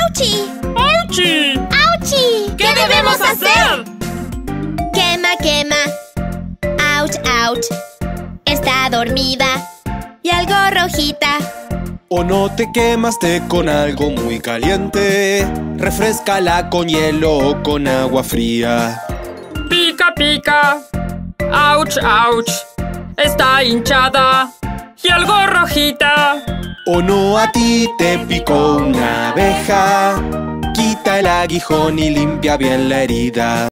¡Auchi! ¡Auchi! ¡Auchi! ¿Qué debemos hacer? Quema, quema. Ouch, ouch. Está dormida y algo rojita. O no te quemaste con algo muy caliente. Refréscala con hielo o con agua fría. Pica, pica. Ouch, ouch. Está hinchada y algo rojita. O no, a ti te picó una abeja. Quita el aguijón y limpia bien la herida.